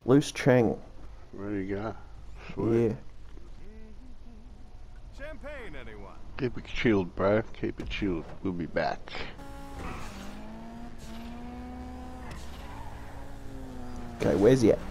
Loose Chang. Ready to go. Sweet. Yeah. Champagne, anyone? Keep it chilled, bro. Keep it chilled. We'll be back. Okay, where's he at?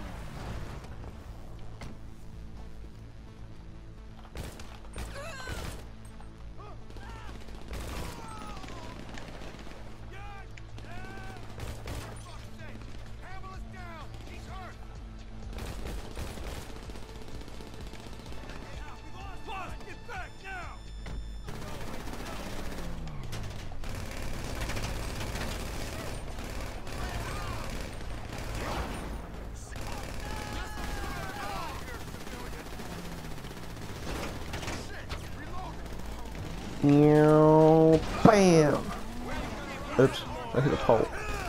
Bam! Oops, I hit a pole.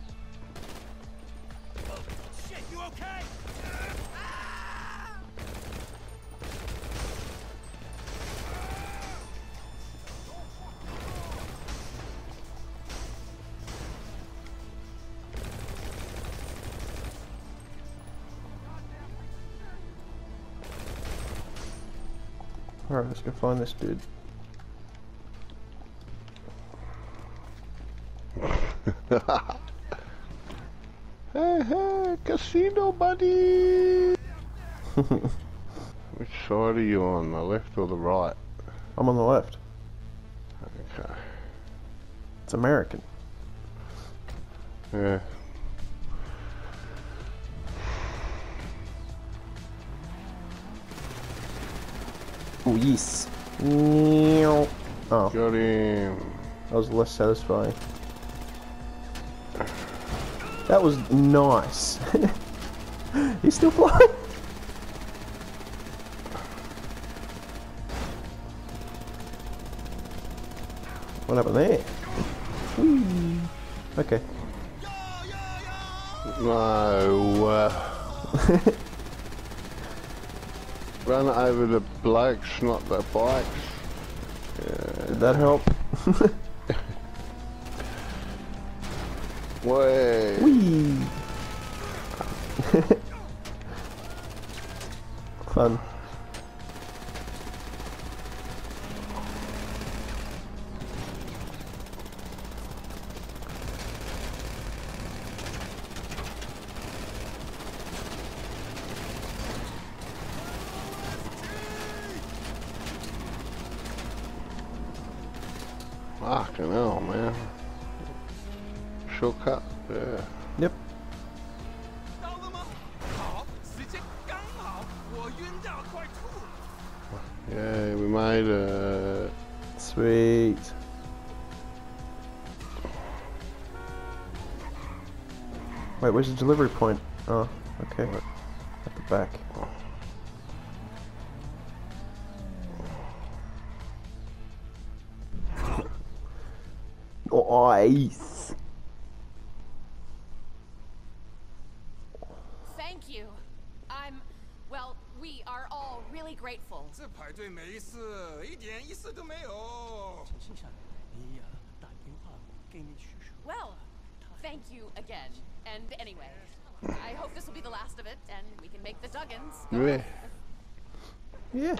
Shit, you okay? Alright, let's go find this dude. Hey, hey, casino buddy! Which side are you on, the left or the right? I'm on the left. Okay. It's American. Yeah. Oh, yes. Oh, Got him. that was less satisfying. That was nice. He's still flying. What happened there? Whee. Okay. No. Run over the blokes, not the bikes. Yeah. Did that help? Way. Whee! Fun. Fucking hell, man. Shortcut? Yeah. Yep. Yeah, we made it. Sweet. Wait, where's the delivery point? Oh, okay. At the back. Nice. Thank you. Well, we are all really grateful. 这排队没事，一点意思都没有。 Well, thank you again. And anyway, I hope this will be the last of it, and we can make the Duggins. Yeah. Yeah.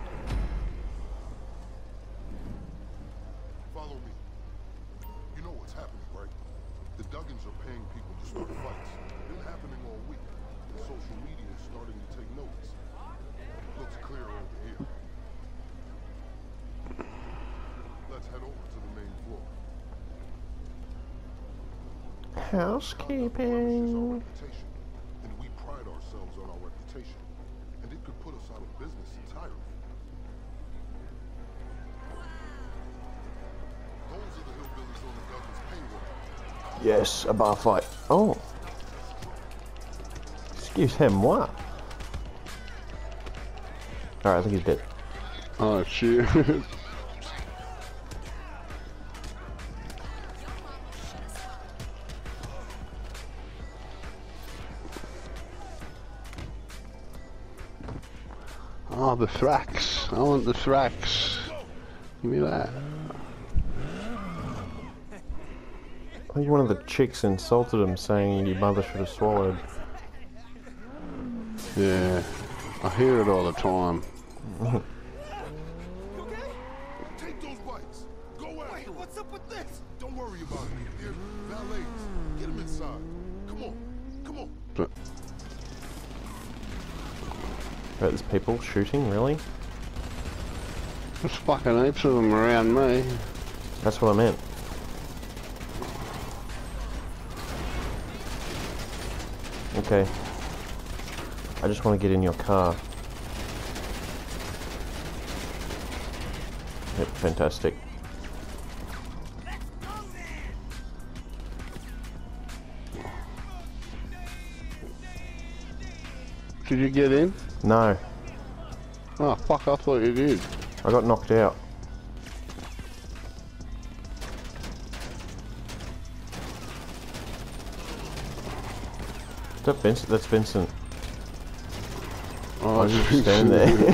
Follow me. You know what's happening, right? The Duggins are paying people to start fights. Been happening all week. And social media is starting to take notice. Looks clear over here. Let's head over to the main floor. Housekeeping. And we pride ourselves on our reputation. And it could put us out of business entirely. Those are the hillbillies on the Duggins payroll. Yes, a bar fight. Oh. Excuse-moi. Alright, I think he's dead. Oh, shit. Oh, the Thrax. I want the Thrax. Give me that. I think one of the chicks insulted him, saying your mother should have swallowed. Yeah, I hear it all the time. You okay? Take those bikes. Go after Wait, them. what's up with this? Don't worry about it. They're valets. Get them inside. Come on. Come on. But Right, there's people shooting, really? there's fucking heaps of them around me. That's what I meant. Okay. I just want to get in your car. Yep, fantastic. Did you get in? No, Oh fuck, I thought you did. I got knocked out. Is that Vincent? That's Vincent. Oh, I was just standing there.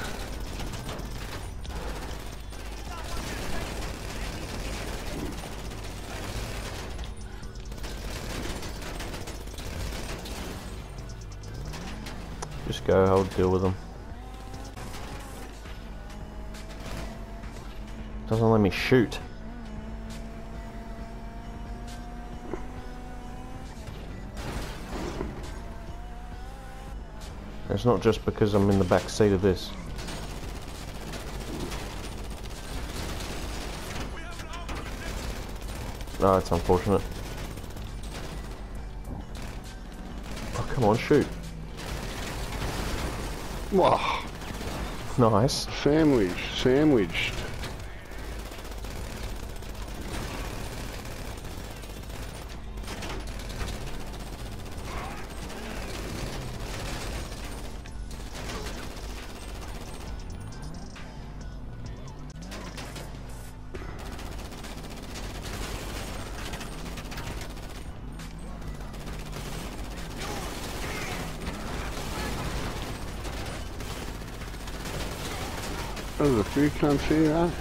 Just go, I'll deal with them. Doesn't let me shoot. It's not just because I'm in the back seat of this. No, it's unfortunate. Oh, come on, shoot. Wow, Nice. sandwiched. There's a few cunts here, huh?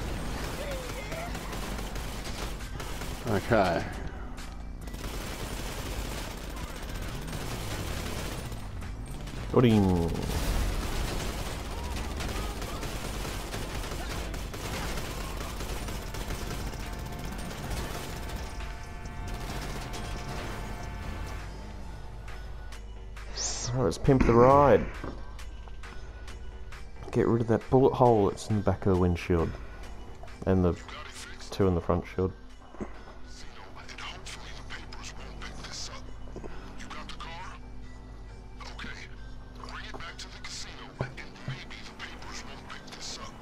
Okay. Loading. Oh, let's pimp the ride. Get rid of that bullet hole that's in the back of the windshield. And the two in the front shield. And hopefully the papers won't pick this up. You got the car? Okay. Bring it back to the casino and maybe the papers won't pick this up.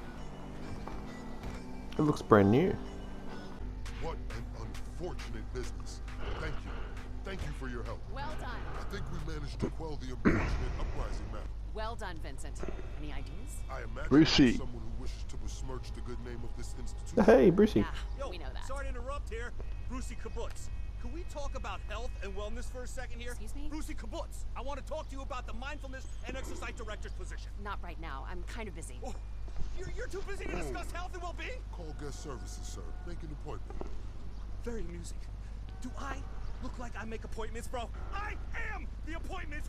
It looks brand new. What an unfortunate business. Thank you. Thank you for your help. Well done. I think we managed to quell the unfortunate uprising matter. Well done, Vincent. Any ideas? I imagine Brucey. there's someone who wishes to besmirch the good name of this institution. Hey, Brucey. Yeah, Yo, we know that. sorry to interrupt here. Brucey Kibbutz. Can we talk about health and wellness for a second here? Excuse me? Brucey Kibbutz. I want to talk to you about the mindfulness and exercise director's position. Not right now. I'm kind of busy. Oh, you're too busy to discuss health and well-being? Call guest services, sir. Make an appointment. Very amusing. Do I look like I make appointments, bro? I am the appointment!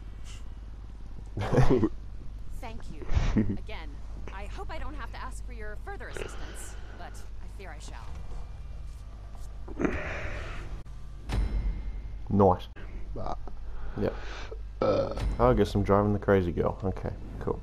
Thank you. Again, I hope I don't have to ask for your further assistance, but I fear I shall. Nice. But, Yep. I guess I'm driving the crazy girl. Okay, cool.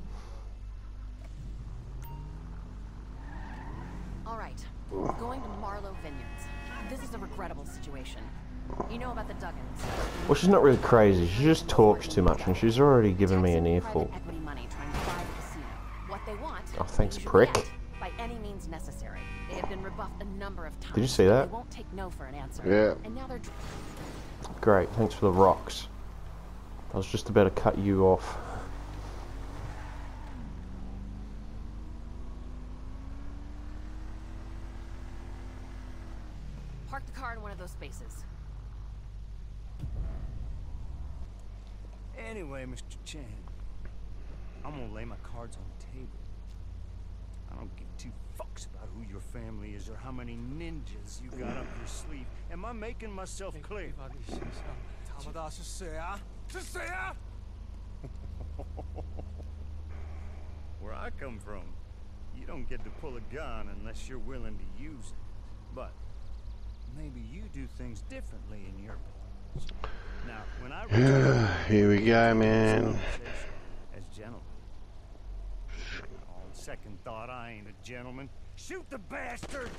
All right. We're going to Marlowe Vineyards. This is a regrettable situation. You know about the Duggins. Well, she's not really crazy. She just talks too much, and she's already given me an earful. Private equity money trying to buy the casino. What they want. Oh, thanks, they usually prick. get by any means necessary. They have been rebuffed a number of times. Did you see but that? They won't take no for an answer. Yeah. And now they're. Great, thanks for the rocks. I was just about to cut you off. Park the car in one of those spaces. Anyway, Mr. Chan, I'm gonna lay my cards on the table. I don't give two fucks about who your family is or how many ninjas you got up your sleeve. Am I making myself clear? 他们大是谁啊？是谁啊？ Where I come from, you don't get to pull a gun unless you're willing to use it. But maybe you do things differently in your place. Now, when I Here we go, man. as gentlemen. On second thought, I ain't a gentleman. Shoot the bastards!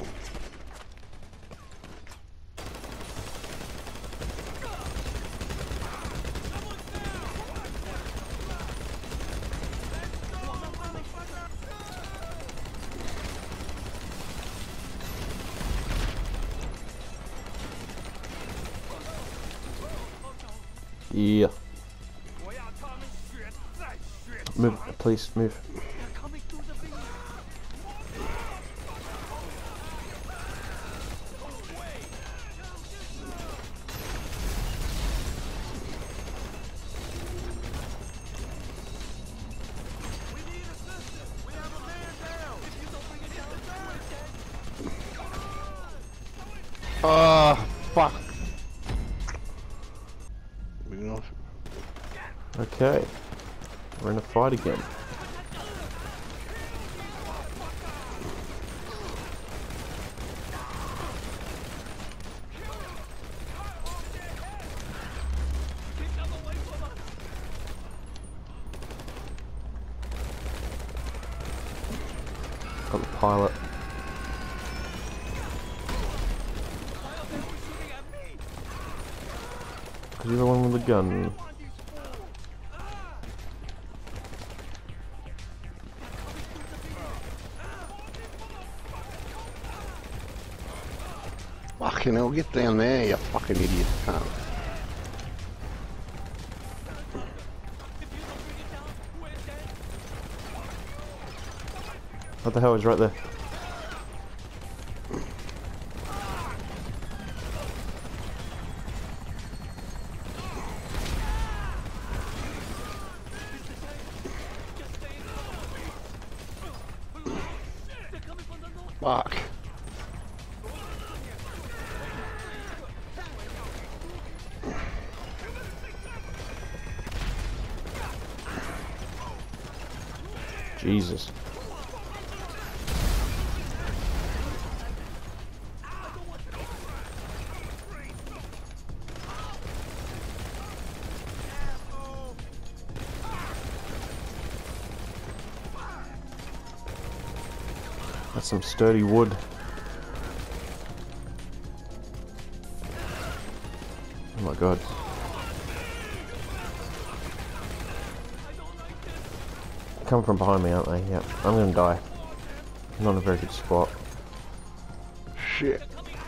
Yeah. Move, please, move. Oh, fuck. Okay. We're in a fight again. Got the pilot. Because you're the one with the gun. Fucking hell, get down there, you fucking idiot cunt. What the hell is right there? Fuck. Jesus. That's some sturdy wood. Oh my god. Come from behind me, aren't they? Yep. I'm gonna die. Not in a very good spot. Shit.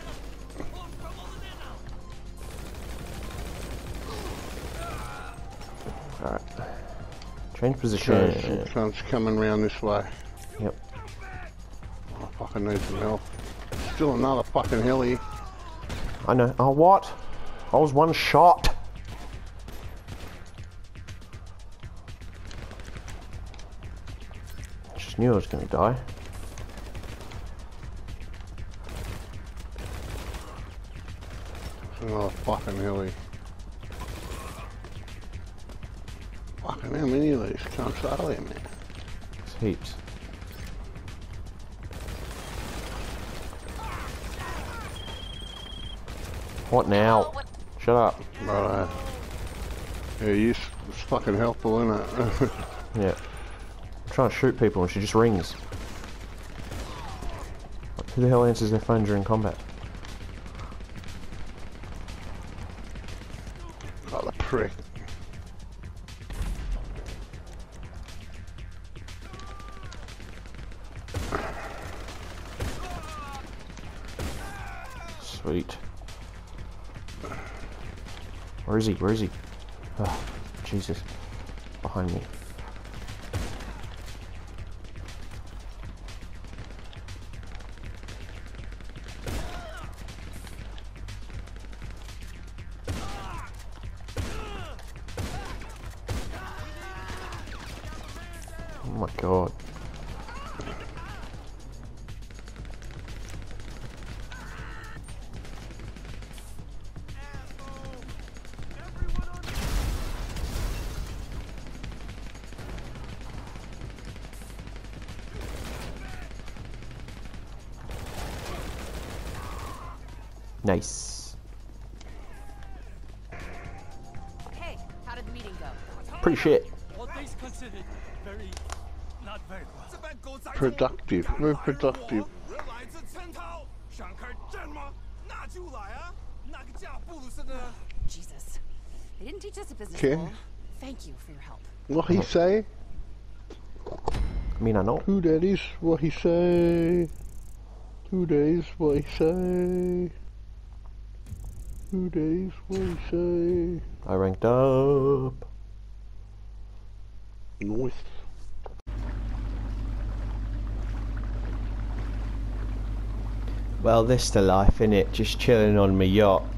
Alright. Change position. Sun's coming round this way. Yep. I fucking need some help. Still another fucking heli. I know. Oh, what? I was one shot. Just knew I was gonna die. Another fucking heli. Fucking how many of these cunts are there, man? There's heaps. What now? Shut up. Right. Yeah, it's fucking helpful, isn't it? Yeah. I'm trying to shoot people and she just rings. Who the hell answers their phone during combat? Oh, the prick. Sweet. Where is he? Where is he? Oh, Jesus. Behind me. Oh my god. Nice. Hey, how did the meeting go? Pretty shit. All things considered, not very well. Productive, very productive. Jesus. They didn't teach us a business Okay. school. Thank you for your help. What he say? I mean, I know. Who that is? What he say? Who that is? What he say? Who that is? What he say? I ranked up. Nice. Well, this the life, innit? Just chilling on my yacht.